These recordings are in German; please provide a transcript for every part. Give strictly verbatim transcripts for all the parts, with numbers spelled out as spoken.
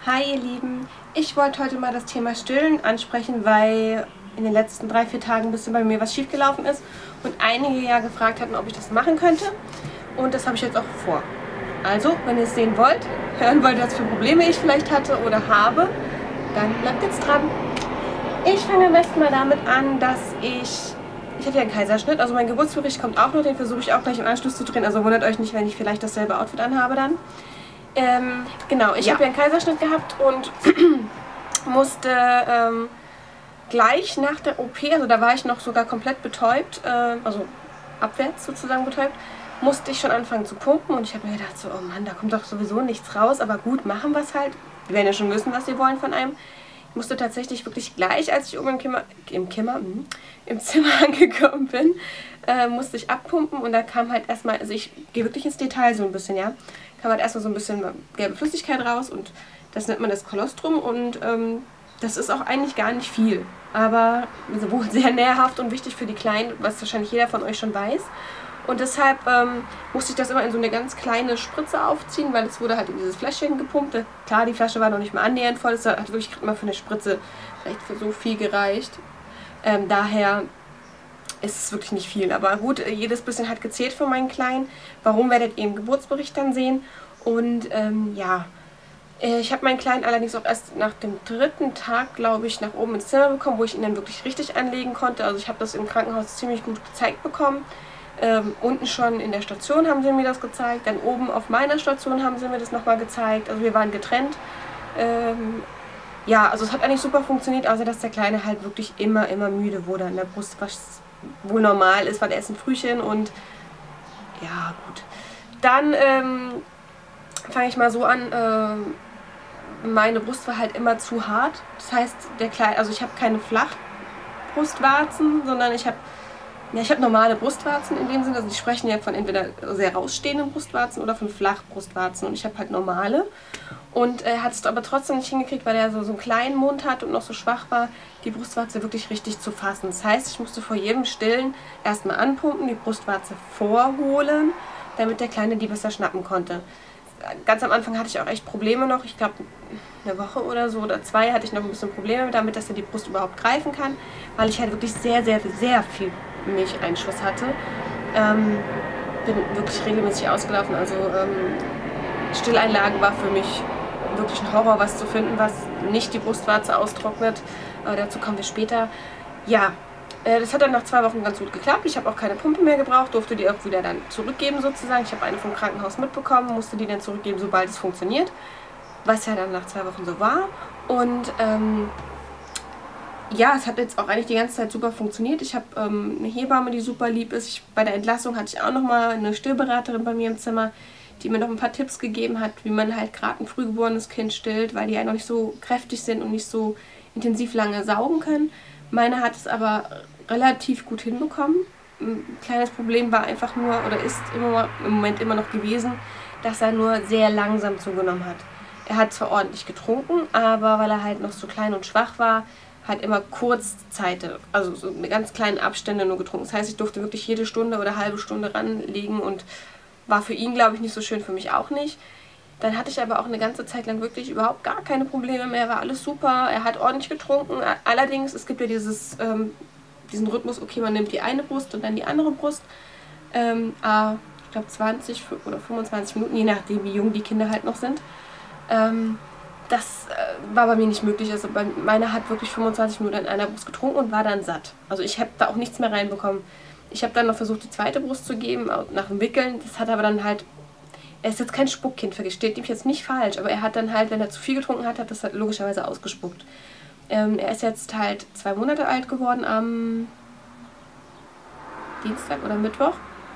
Hi ihr Lieben, ich wollte heute mal das Thema Stillen ansprechen, weil in den letzten drei, vier Tagen ein bisschen bei mir was schief gelaufen ist und einige ja gefragt hatten, ob ich das machen könnte, und das habe ich jetzt auch vor. Also, wenn ihr es sehen wollt, hören wollt, was für Probleme ich vielleicht hatte oder habe, dann bleibt jetzt dran. Ich fange am besten mal damit an, dass ich, ich hatte ja einen Kaiserschnitt, also mein Geburtsbericht kommt auch noch, den versuche ich auch gleich im Anschluss zu drehen, also wundert euch nicht, wenn ich vielleicht dasselbe Outfit anhabe dann. Ähm, genau, ich ja. habe ja einen Kaiserschnitt gehabt und musste ähm, gleich nach der O P, also da war ich noch sogar komplett betäubt, äh, also abwärts sozusagen betäubt, musste ich schon anfangen zu pumpen und ich habe mir gedacht so, oh Mann, da kommt doch sowieso nichts raus, aber gut, machen wir es halt. Die werden ja schon wissen, was sie wollen von einem. Ich musste tatsächlich wirklich gleich, als ich oben im, Kimmer, im, Kimmer, mh, im Zimmer angekommen bin, äh, musste ich abpumpen und da kam halt erstmal, also ich gehe wirklich ins Detail so ein bisschen, ja, kam halt erstmal so ein bisschen gelbe Flüssigkeit raus und das nennt man das Kolostrum und ähm, das ist auch eigentlich gar nicht viel, aber wohl sehr nährhaft und wichtig für die Kleinen, was wahrscheinlich jeder von euch schon weiß. Und deshalb ähm, musste ich das immer in so eine ganz kleine Spritze aufziehen, weil es wurde halt in dieses Fläschchen gepumpt. Klar, die Flasche war noch nicht mal annähernd voll, es hat wirklich immer für eine Spritze vielleicht für so viel gereicht. Ähm, daher ist es wirklich nicht viel. Aber gut, jedes bisschen hat gezählt für meinen Kleinen. Warum, werdet ihr im Geburtsbericht dann sehen. Und ähm, ja, ich habe meinen Kleinen allerdings auch erst nach dem dritten Tag, glaube ich, nach oben ins Zimmer bekommen, wo ich ihn dann wirklich richtig anlegen konnte. Also ich habe das im Krankenhaus ziemlich gut gezeigt bekommen. Ähm, unten schon in der Station haben sie mir das gezeigt, dann oben auf meiner Station haben sie mir das nochmal gezeigt, also wir waren getrennt. Ähm, ja, also es hat eigentlich super funktioniert, außer dass der Kleine halt wirklich immer, immer müde wurde an der Brust, was wohl normal ist, weil er ist ein Frühchen und ja, gut. Dann ähm, fange ich mal so an, äh, meine Brust war halt immer zu hart, das heißt, der Kleine, also ich habe keine Flachbrustwarzen, sondern ich habe Ja, ich habe normale Brustwarzen in dem Sinne, also die sprechen ja von entweder sehr rausstehenden Brustwarzen oder von Flachbrustwarzen und ich habe halt normale. Und er hat es aber trotzdem nicht hingekriegt, weil er so, so einen kleinen Mund hat und noch so schwach war, die Brustwarze wirklich richtig zu fassen. Das heißt, ich musste vor jedem Stillen erstmal anpumpen, die Brustwarze vorholen, damit der Kleine die besser schnappen konnte. Ganz am Anfang hatte ich auch echt Probleme noch, ich glaube eine Woche oder so oder zwei hatte ich noch ein bisschen Probleme damit, dass er die Brust überhaupt greifen kann, weil ich halt wirklich sehr, sehr, sehr viel Milcheinschuss hatte. Ähm, bin wirklich regelmäßig ausgelaufen, also ähm, Stilleinlagen war für mich wirklich ein Horror, was zu finden, was nicht die Brustwarze austrocknet. Aber dazu kommen wir später. Ja, äh, das hat dann nach zwei Wochen ganz gut geklappt. Ich habe auch keine Pumpe mehr gebraucht, durfte die auch wieder dann zurückgeben sozusagen. Ich habe eine vom Krankenhaus mitbekommen, musste die dann zurückgeben, sobald es funktioniert. Was ja dann nach zwei Wochen so war. Und ähm, ja, es hat jetzt auch eigentlich die ganze Zeit super funktioniert. Ich habe ähm, eine Hebamme, die super lieb ist. Ich, bei der Entlassung hatte ich auch nochmal eine Stillberaterin bei mir im Zimmer, die mir noch ein paar Tipps gegeben hat, wie man halt gerade ein frühgeborenes Kind stillt, weil die ja noch nicht so kräftig sind und nicht so intensiv lange saugen können. Meine hat es aber relativ gut hinbekommen. Ein kleines Problem war einfach nur, oder ist immer, im Moment immer noch gewesen, dass er nur sehr langsam zugenommen hat. Er hat zwar ordentlich getrunken, aber weil er halt noch so klein und schwach war, halt immer Kurzzeiten, also so eine ganz kleinen Abstände nur getrunken. Das heißt, ich durfte wirklich jede Stunde oder halbe Stunde ranlegen und war für ihn, glaube ich, nicht so schön, für mich auch nicht. Dann hatte ich aber auch eine ganze Zeit lang wirklich überhaupt gar keine Probleme mehr, war alles super, er hat ordentlich getrunken. Allerdings, es gibt ja dieses, ähm, diesen Rhythmus, okay, man nimmt die eine Brust und dann die andere Brust. Ähm, äh, ich glaube zwanzig oder fünfundzwanzig Minuten, je nachdem, wie jung die Kinder halt noch sind. Ähm, Das äh, war bei mir nicht möglich. Also bei meiner hat wirklich fünfundzwanzig Minuten an einer Brust getrunken und war dann satt. Also ich habe da auch nichts mehr reinbekommen. Ich habe dann noch versucht, die zweite Brust zu geben, nach dem Wickeln. Das hat aber dann halt, er ist jetzt kein Spuckkind, versteht mich jetzt nicht falsch, aber er hat dann halt, wenn er zu viel getrunken hat, hat das halt logischerweise ausgespuckt. Ähm, er ist jetzt halt zwei Monate alt geworden am Dienstag oder Mittwoch.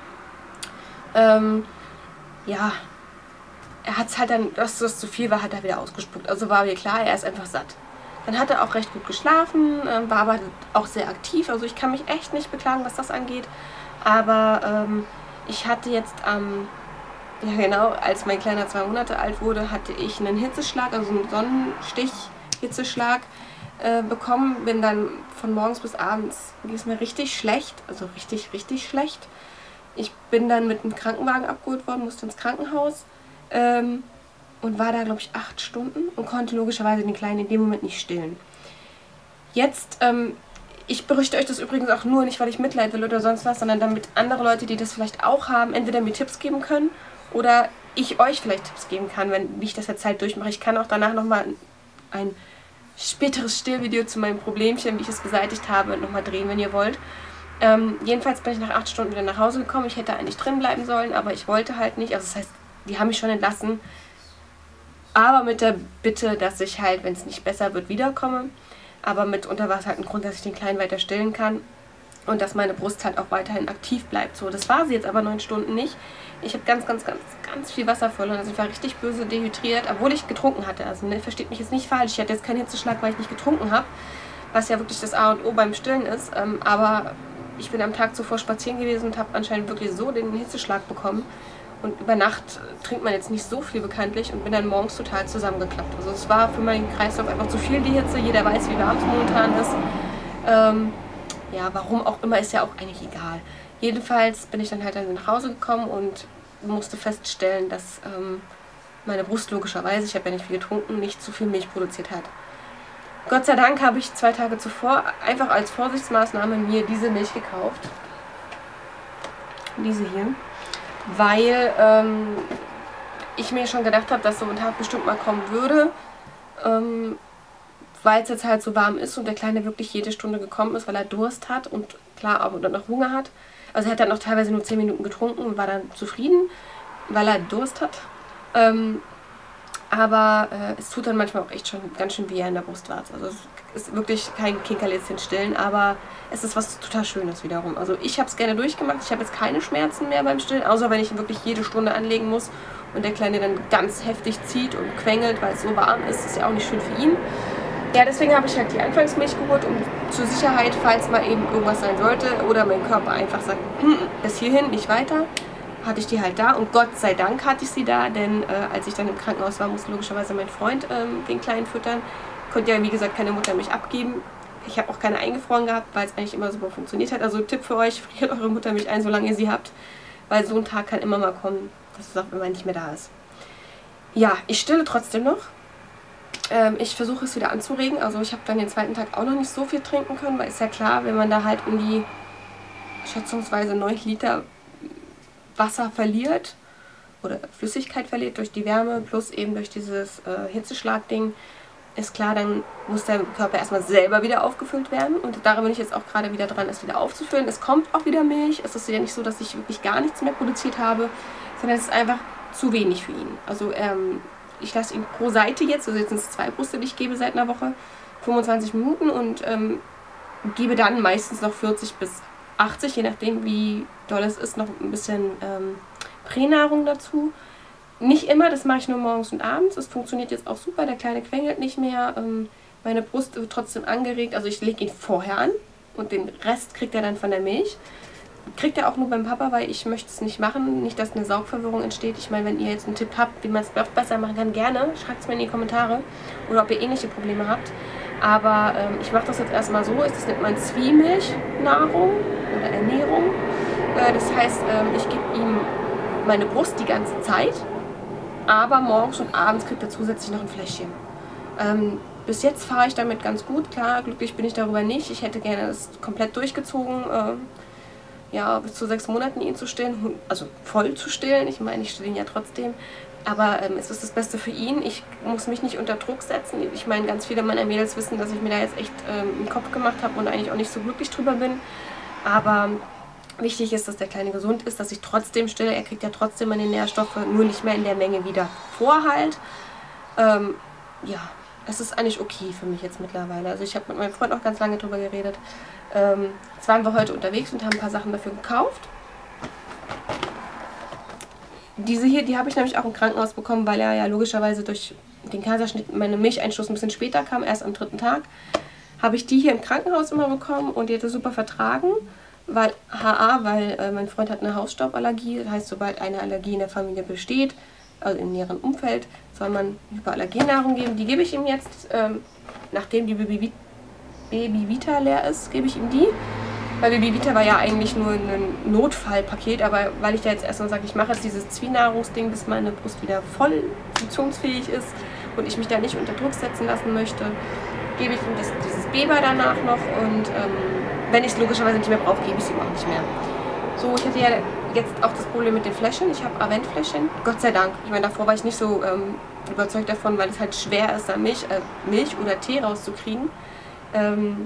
Ähm, ja, er hat es halt dann, dass das zu viel war, hat er wieder ausgespuckt. Also war mir klar, er ist einfach satt. Dann hat er auch recht gut geschlafen, war aber auch sehr aktiv. Also ich kann mich echt nicht beklagen, was das angeht. Aber ähm, ich hatte jetzt am, ähm, ja genau, als mein Kleiner zwei Monate alt wurde, hatte ich einen Hitzeschlag, also einen Sonnenstich-Hitzeschlag äh, bekommen. Bin dann von morgens bis abends, ging es mir richtig schlecht, also richtig, richtig schlecht. Ich bin dann mit einem Krankenwagen abgeholt worden, musste ins Krankenhaus. Ähm, und war da, glaube ich, acht Stunden und konnte logischerweise den Kleinen in dem Moment nicht stillen. Jetzt, ähm, ich berichte euch das übrigens auch nur nicht, weil ich Mitleid will oder sonst was, sondern damit andere Leute, die das vielleicht auch haben, entweder mir Tipps geben können oder ich euch vielleicht Tipps geben kann, wenn ich das jetzt halt durchmache. Ich kann auch danach nochmal ein späteres Stillvideo zu meinem Problemchen, wie ich es beseitigt habe, nochmal drehen, wenn ihr wollt. Ähm, jedenfalls bin ich nach acht Stunden wieder nach Hause gekommen. Ich hätte eigentlich drin bleiben sollen, aber ich wollte halt nicht. Also das heißt, die haben mich schon entlassen. Aber mit der Bitte, dass ich halt, wenn es nicht besser wird, wiederkomme. Aber mitunter war es halt ein Grund, dass ich den Kleinen weiter stillen kann. Und dass meine Brust halt auch weiterhin aktiv bleibt. So, das war sie jetzt aber neun Stunden nicht. Ich habe ganz, ganz, ganz, ganz viel Wasser verloren. Also ich war richtig böse dehydriert, obwohl ich getrunken hatte. Also ne, versteht mich jetzt nicht falsch. Ich hatte jetzt keinen Hitzeschlag, weil ich nicht getrunken habe. Was ja wirklich das A und O beim Stillen ist. Ähm, aber ich bin am Tag zuvor spazieren gewesen und habe anscheinend wirklich so den Hitzeschlag bekommen. Und über Nacht trinkt man jetzt nicht so viel bekanntlich und bin dann morgens total zusammengeklappt. Also es war für meinen Kreislauf einfach zu viel, die Hitze. Jeder weiß, wie warm es momentan ist. Ähm, ja, warum auch immer, ist ja auch eigentlich egal. Jedenfalls bin ich dann halt dann nach Hause gekommen und musste feststellen, dass ähm, meine Brust logischerweise, ich habe ja nicht viel getrunken, nicht zu viel Milch produziert hat. Gott sei Dank habe ich zwei Tage zuvor einfach als Vorsichtsmaßnahme mir diese Milch gekauft. Diese hier. Weil ähm, ich mir schon gedacht habe, dass so ein Tag bestimmt mal kommen würde. Ähm, weil es jetzt halt so warm ist und der Kleine wirklich jede Stunde gekommen ist, weil er Durst hat und klar auch noch Hunger hat. Also er hat dann noch teilweise nur zehn Minuten getrunken und war dann zufrieden, weil er Durst hat. Ähm, aber äh, es tut dann manchmal auch echt schon ganz schön weh in der Brustwarze. Also es ist wirklich kein Kinkerlitzchen stillen, aber es ist was total Schönes wiederum. Also ich habe es gerne durchgemacht. Ich habe jetzt keine Schmerzen mehr beim Stillen, außer wenn ich ihn wirklich jede Stunde anlegen muss und der Kleine dann ganz heftig zieht und quengelt, weil es so warm ist. Das ist ja auch nicht schön für ihn. Ja, deswegen habe ich halt die Anfangsmilch geholt, um zur Sicherheit, falls mal eben irgendwas sein sollte oder mein Körper einfach sagt, hm, bis hierhin, nicht weiter, hatte ich die halt da. Und Gott sei Dank hatte ich sie da, denn äh, als ich dann im Krankenhaus war, musste logischerweise mein Freund ähm, den Kleinen füttern. Konnte ja, wie gesagt, keine Muttermilch abgeben. Ich habe auch keine eingefroren gehabt, weil es eigentlich immer super funktioniert hat. Also Tipp für euch, friert eure Muttermilch ein, solange ihr sie habt. Weil so ein Tag kann immer mal kommen, dass es auch immer nicht mehr da ist. Ja, ich stille trotzdem noch. Ähm, ich versuche es wieder anzuregen. Also ich habe dann den zweiten Tag auch noch nicht so viel trinken können, weil ist ja klar, wenn man da halt um die schätzungsweise neun Liter Wasser verliert oder Flüssigkeit verliert durch die Wärme plus eben durch dieses äh, Hitzeschlag-Ding, ist klar, dann muss der Körper erstmal selber wieder aufgefüllt werden. Und daran bin ich jetzt auch gerade wieder dran, es wieder aufzufüllen. Es kommt auch wieder Milch. Es ist ja nicht so, dass ich wirklich gar nichts mehr produziert habe, sondern es ist einfach zu wenig für ihn. Also ähm, ich lasse ihn pro Seite jetzt, also jetzt sind es zwei Brüste, die ich gebe seit einer Woche, fünfundzwanzig Minuten und ähm, gebe dann meistens noch vierzig bis achtzig, je nachdem wie doll es ist, noch ein bisschen ähm, Pränahrung dazu. Nicht immer, das mache ich nur morgens und abends. Es funktioniert jetzt auch super, der Kleine quengelt nicht mehr. Ähm, meine Brust wird trotzdem angeregt, also ich lege ihn vorher an und den Rest kriegt er dann von der Milch. Kriegt er auch nur beim Papa, weil ich möchte es nicht machen, nicht, dass eine Saugverwirrung entsteht. Ich meine, wenn ihr jetzt einen Tipp habt, wie man es noch besser machen kann, gerne, schreibt es mir in die Kommentare oder ob ihr ähnliche Probleme habt. Aber ähm, ich mache das jetzt erstmal so, das nennt man Zwiemilchnahrung oder Ernährung. Äh, das heißt, ähm, ich gebe ihm meine Brust die ganze Zeit, aber morgens und abends kriegt er zusätzlich noch ein Fläschchen. Ähm, bis jetzt fahre ich damit ganz gut, klar, glücklich bin ich darüber nicht. Ich hätte gerne das komplett durchgezogen, äh, ja, bis zu sechs Monaten ihn zu stillen, also voll zu stillen. Ich meine, ich stille ihn ja trotzdem. Aber ähm, es ist das Beste für ihn. Ich muss mich nicht unter Druck setzen. Ich meine, ganz viele meiner Mädels wissen, dass ich mir da jetzt echt ähm, einen Kopf gemacht habe und eigentlich auch nicht so glücklich drüber bin. Aber wichtig ist, dass der Kleine gesund ist, dass ich trotzdem stille. Er kriegt ja trotzdem meine Nährstoffe, nur nicht mehr in der Menge wieder Vorhalt. Ähm, ja, es ist eigentlich okay für mich jetzt mittlerweile. Also ich habe mit meinem Freund auch ganz lange drüber geredet. Ähm, jetzt waren wir heute unterwegs und haben ein paar Sachen dafür gekauft. Diese hier, die habe ich nämlich auch im Krankenhaus bekommen, weil er ja logischerweise durch den Kaiserschnitt meine Milcheinschluss ein bisschen später kam, erst am dritten Tag. Habe ich die hier im Krankenhaus immer bekommen und die hat das super vertragen, weil H A, weil äh, mein Freund hat eine Hausstauballergie. Das heißt, sobald eine Allergie in der Familie besteht, also im näheren Umfeld, soll man Hyperallergennahrung geben. Die gebe ich ihm jetzt, ähm, nachdem die Baby, Baby Vita leer ist, gebe ich ihm die. Weil Babyvita war ja eigentlich nur ein Notfallpaket, aber weil ich da jetzt erstmal sage, ich mache jetzt dieses Zwiehnahrungsding, bis meine Brust wieder voll funktionsfähig ist und ich mich da nicht unter Druck setzen lassen möchte, gebe ich ihm das, dieses Beber danach noch und ähm, wenn ich es logischerweise nicht mehr brauche, gebe ich es ihm auch nicht mehr. So, ich hatte ja jetzt auch das Problem mit den Fläschchen. Ich habe Avent-Fläschchen, Gott sei Dank. Ich meine, davor war ich nicht so ähm, überzeugt davon, weil es halt schwer ist, da Milch, äh, Milch oder Tee rauszukriegen. Ähm,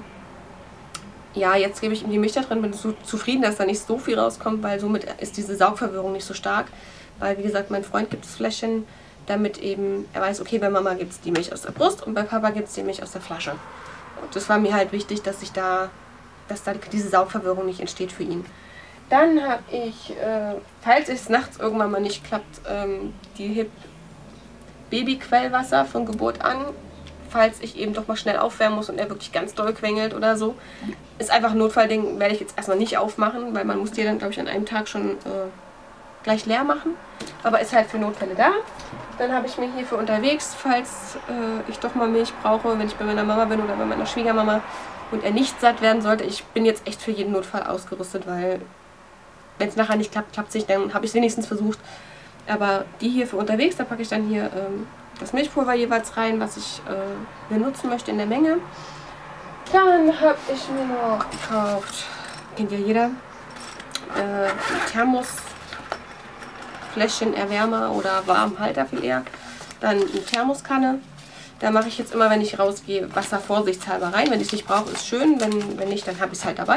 Ja, jetzt gebe ich ihm die Milch da drin, bin so zufrieden, dass da nicht so viel rauskommt, weil somit ist diese Saugverwirrung nicht so stark. Weil, wie gesagt, mein Freund gibt das Fläschchen, damit eben er weiß, okay, bei Mama gibt es die Milch aus der Brust und bei Papa gibt es die Milch aus der Flasche. Und das war mir halt wichtig, dass ich da, dass da diese Saugverwirrung nicht entsteht für ihn. Dann habe ich, äh, falls es nachts irgendwann mal nicht klappt, ähm, die Hip Babyquellwasser von Geburt an, falls ich eben doch mal schnell aufwärmen muss und er wirklich ganz doll quengelt oder so. Ist einfach ein Notfallding, werde ich jetzt erstmal nicht aufmachen, weil man muss die dann, glaube ich, an einem Tag schon äh, gleich leer machen. Aber ist halt für Notfälle da. Dann habe ich mir hier für unterwegs, falls äh, ich doch mal Milch brauche, wenn ich bei meiner Mama bin oder bei meiner Schwiegermama und er nicht satt werden sollte. Ich bin jetzt echt für jeden Notfall ausgerüstet, weil wenn es nachher nicht klappt, klappt es nicht, dann habe ich es wenigstens versucht. Aber die hier für unterwegs, da packe ich dann hier ähm, das Milchpulver jeweils rein, was ich äh, benutzen möchte in der Menge. Dann habe ich mir noch gekauft, kennt ja jeder, äh, Thermosfläschchen, Erwärmer oder Warmhalter viel eher. Dann eine Thermoskanne. Da mache ich jetzt immer, wenn ich rausgehe, Wasser vorsichtshalber rein. Wenn ich es nicht brauche, ist schön. Wenn, wenn nicht, dann habe ich es halt dabei.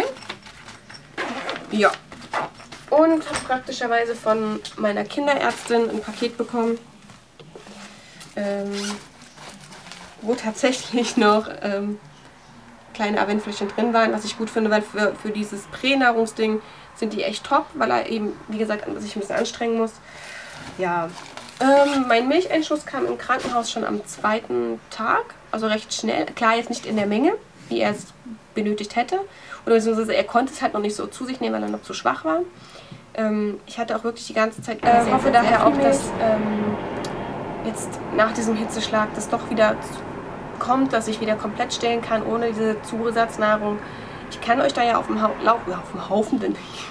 Ja. Und habe praktischerweise von meiner Kinderärztin ein Paket bekommen, ähm, wo tatsächlich noch ähm, kleine Aventfläschchen drin waren, was ich gut finde, weil für, für dieses Prä-Nahrungsding sind die echt top, weil er eben, wie gesagt, sich ein bisschen anstrengen muss. Ja, ähm, mein Milcheinschuss kam im Krankenhaus schon am zweiten Tag, also recht schnell. Klar, jetzt nicht in der Menge, wie er es benötigt hätte. Oder beziehungsweise er konnte es halt noch nicht so zu sich nehmen, weil er noch zu schwach war. Ähm, ich hatte auch wirklich die ganze Zeit... Ich äh, hoffe daher auch, dass ähm, jetzt nach diesem Hitzeschlag das doch wieder kommt, dass ich wieder komplett stillen kann, ohne diese Zusatznahrung. Ich kann euch da ja auf dem, ha Lau auf dem Laufenden...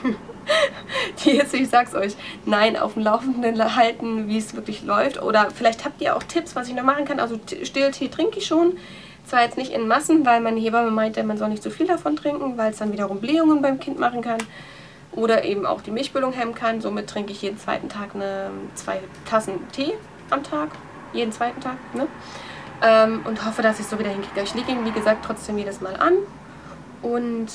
die Hitze, ich sag's euch, nein, auf dem Laufenden halten, wie es wirklich läuft. Oder vielleicht habt ihr auch Tipps, was ich noch machen kann. Also Stilltee trinke ich schon. Zwar jetzt nicht in Massen, weil meine Hebamme meinte, man soll nicht so viel davon trinken, weil es dann wiederum Blähungen beim Kind machen kann. Oder eben auch die Milchbildung hemmen kann. Somit trinke ich jeden zweiten Tag eine, zwei Tassen Tee am Tag. Jeden zweiten Tag, ne? Ähm, und hoffe, dass ich es so wieder hinkriege. Ich lege ihn, wie gesagt, trotzdem jedes Mal an. Und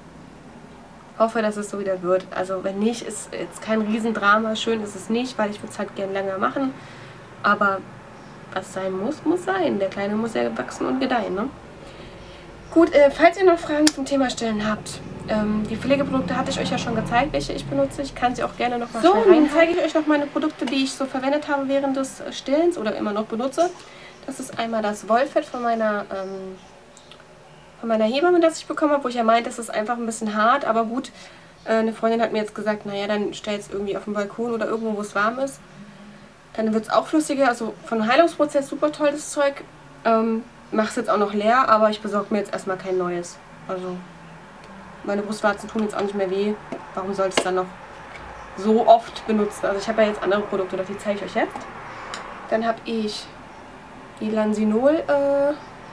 hoffe, dass es so wieder wird. Also wenn nicht, ist jetzt kein Riesendrama. Schön ist es nicht, weil ich würde es halt gern länger machen. Aber was sein muss, muss sein. Der Kleine muss ja wachsen und gedeihen, ne? Gut, äh, falls ihr noch Fragen zum Thema Stillen habt, ähm, die Pflegeprodukte hatte ich euch ja schon gezeigt, welche ich benutze. Ich kann sie auch gerne noch mal so, schnell rein. Dann zeige ich euch noch meine Produkte, die ich so verwendet habe während des Stillens oder immer noch benutze. Das ist einmal das Wollfett von meiner, ähm, von meiner Hebamme, das ich bekommen habe, wo ich ja meinte, es ist einfach ein bisschen hart, aber gut. Äh, eine Freundin hat mir jetzt gesagt, naja, dann stell es irgendwie auf den Balkon oder irgendwo, wo es warm ist. Dann wird es auch flüssiger, also von Heilungsprozess super toll das Zeug. Ähm, Mache es jetzt auch noch leer, aber ich besorge mir jetzt erstmal kein neues. Also meine Brustwarzen tun jetzt auch nicht mehr weh. Warum sollte es dann noch so oft benutzen? Also ich habe ja jetzt andere Produkte, die zeige ich euch jetzt. Dann habe ich die Lansinol äh,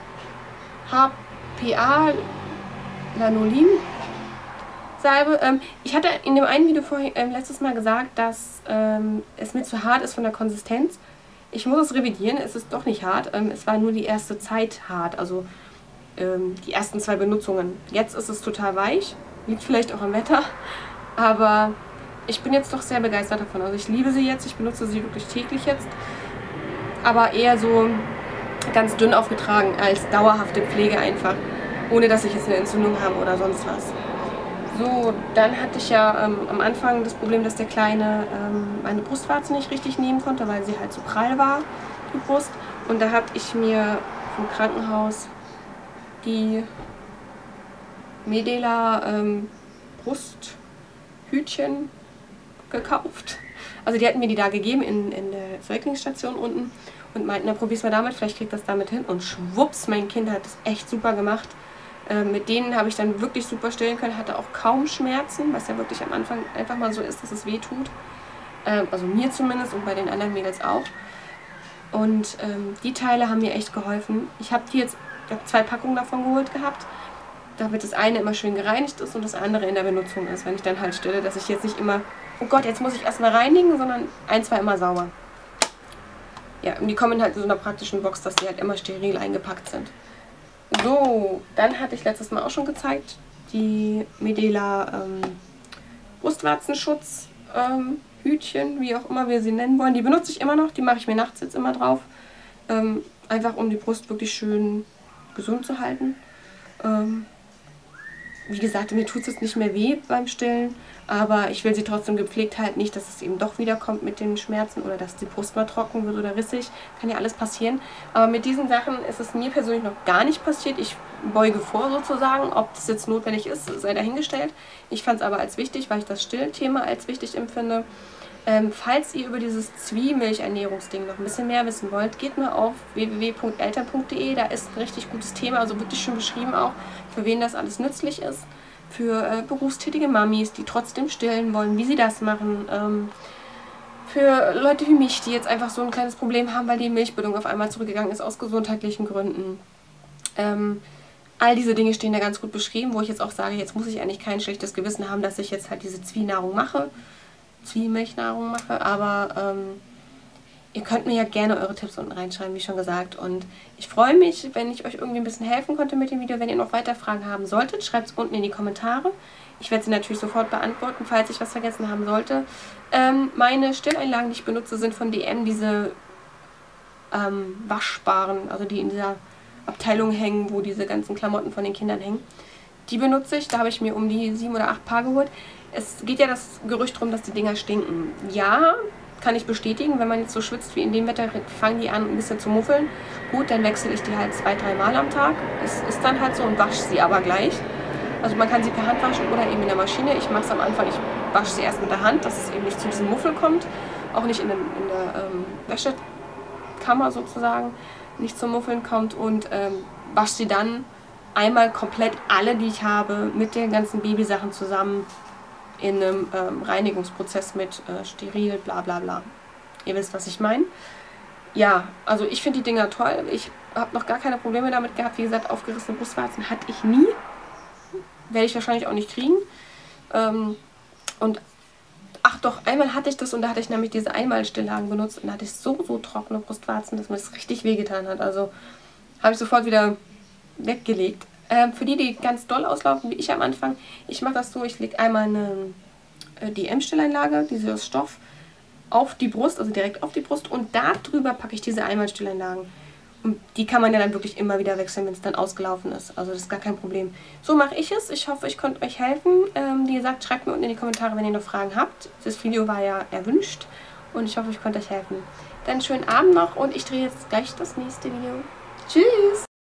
H P A Lanolin Salbe. Ähm, ich hatte in dem einen Video vorhin, äh, letztes Mal gesagt, dass ähm, es mir zu hart ist von der Konsistenz. Ich muss es revidieren, es ist doch nicht hart. Ähm, es war nur die erste Zeit hart, also ähm, die ersten zwei Benutzungen. Jetzt ist es total weich, liegt vielleicht auch am Wetter, aber ich bin jetzt doch sehr begeistert davon. Also ich liebe sie jetzt, ich benutze sie wirklich täglich jetzt, aber eher so ganz dünn aufgetragen als dauerhafte Pflege einfach, ohne dass ich jetzt eine Entzündung habe oder sonst was. So, dann hatte ich ja ähm, am Anfang das Problem, dass der Kleine ähm, meine Brustwarze nicht richtig nehmen konnte, weil sie halt so prall war, die Brust. Und da habe ich mir vom Krankenhaus die Medela ähm, Brusthütchen gekauft. Also die hatten mir die da gegeben in, in der Säuglingsstation unten und meinten, na probier's mal damit, vielleicht kriegt das damit hin. Und schwupps, mein Kind hat das echt super gemacht. Äh, mit denen habe ich dann wirklich super stillen können, hatte auch kaum Schmerzen, was ja wirklich am Anfang einfach mal so ist, dass es weh tut. Äh, also mir zumindest und bei den anderen Mädels auch. Und ähm, die Teile haben mir echt geholfen. Ich habe die jetzt, ich habe zwei Packungen davon geholt gehabt, damit das eine immer schön gereinigt ist und das andere in der Benutzung ist, wenn ich dann halt stille, dass ich jetzt nicht immer, oh Gott, jetzt muss ich erstmal reinigen, sondern ein, zwei immer sauber. Ja, und die kommen halt in so einer praktischen Box, dass die halt immer steril eingepackt sind. So, dann hatte ich letztes Mal auch schon gezeigt, die Medela ähm, Brustwarzenschutz ähm, Hütchen, wie auch immer wir sie nennen wollen. Die benutze ich immer noch, die mache ich mir nachts jetzt immer drauf. Ähm, einfach um die Brust wirklich schön gesund zu halten. Ähm, wie gesagt, mir tut es jetzt nicht mehr weh beim Stillen, aber ich will sie trotzdem gepflegt halten, nicht, dass es eben doch wieder kommt mit den Schmerzen oder dass die Brust mal trocken wird oder rissig. Kann ja alles passieren. Aber mit diesen Sachen ist es mir persönlich noch gar nicht passiert. Ich beuge vor sozusagen, ob das jetzt notwendig ist, sei dahingestellt. Ich fand es aber als wichtig, weil ich das Stillthema als wichtig empfinde. Ähm, falls ihr über dieses Zwiemilchernährungsding noch ein bisschen mehr wissen wollt, geht mal auf w w w punkt eltern punkt de, da ist ein richtig gutes Thema, also wirklich schön beschrieben auch, für wen das alles nützlich ist. Für äh, berufstätige Mamis, die trotzdem stillen wollen, wie sie das machen. Ähm, für Leute wie mich, die jetzt einfach so ein kleines Problem haben, weil die Milchbildung auf einmal zurückgegangen ist aus gesundheitlichen Gründen. Ähm, all diese Dinge stehen da ganz gut beschrieben, wo ich jetzt auch sage, jetzt muss ich eigentlich kein schlechtes Gewissen haben, dass ich jetzt halt diese Zwienahrung mache. Zwiemilchnahrung mache, aber ähm, ihr könnt mir ja gerne eure Tipps unten reinschreiben, wie schon gesagt, und ich freue mich, wenn ich euch irgendwie ein bisschen helfen konnte mit dem Video. Wenn ihr noch weiter Fragen haben solltet, schreibt es unten in die Kommentare. Ich werde sie natürlich sofort beantworten, falls ich was vergessen haben sollte. Ähm, meine Stilleinlagen, die ich benutze, sind von D M, diese ähm, waschbaren, also die in dieser Abteilung hängen, wo diese ganzen Klamotten von den Kindern hängen. Die benutze ich, da habe ich mir um die sieben oder acht Paar geholt. Es geht ja das Gerücht drum, dass die Dinger stinken. Ja, kann ich bestätigen, wenn man jetzt so schwitzt wie in dem Wetter, fangen die an ein bisschen zu muffeln. Gut, dann wechsle ich die halt zwei, drei Mal am Tag. Es ist dann halt so und wasche sie aber gleich. Also man kann sie per Hand waschen oder eben in der Maschine. Ich mache es am Anfang, ich wasche sie erst mit der Hand, dass es eben nicht zu diesem Muffel kommt. Auch nicht in, den, in der ähm, Wäschekammer sozusagen, nicht zum Muffeln kommt und ähm, wasche sie dann einmal komplett alle, die ich habe, mit den ganzen Babysachen zusammen in einem ähm, Reinigungsprozess mit äh, steril, bla bla bla. Ihr wisst, was ich meine. Ja, also ich finde die Dinger toll. Ich habe noch gar keine Probleme damit gehabt. Wie gesagt, aufgerissene Brustwarzen hatte ich nie. Werde ich wahrscheinlich auch nicht kriegen. Ähm, und ach doch, einmal hatte ich das und da hatte ich nämlich diese Einmalstillagen benutzt und da hatte ich so, so trockene Brustwarzen, dass mir das richtig wehgetan hat. Also habe ich sofort wieder weggelegt. Ähm, für die, die ganz doll auslaufen, wie ich am Anfang, ich mache das so, ich lege einmal eine äh, D M-Stilleinlage, diese aus Stoff, auf die Brust, also direkt auf die Brust und da drüber packe ich diese Einmalstilleinlagen. Und die kann man ja dann wirklich immer wieder wechseln, wenn es dann ausgelaufen ist. Also das ist gar kein Problem. So mache ich es. Ich hoffe, ich konnte euch helfen. Ähm, wie gesagt, schreibt mir unten in die Kommentare, wenn ihr noch Fragen habt. Das Video war ja erwünscht und ich hoffe, ich konnte euch helfen. Dann schönen Abend noch und ich drehe jetzt gleich das nächste Video. Tschüss!